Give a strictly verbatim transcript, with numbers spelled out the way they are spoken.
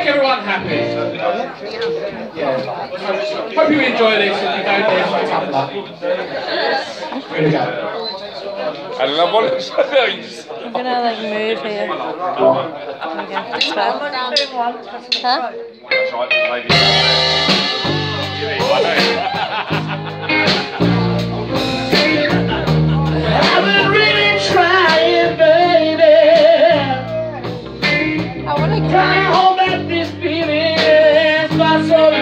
everyone happy? Yeah. Hope you enjoy this. If you don't, then tough luck. Here we go. I don't know what it's I'm gonna like move here. There we go. This way. Huh? That's right, maybe. I've been really trying, baby. I wanna Trying to hold back this feeling for so long.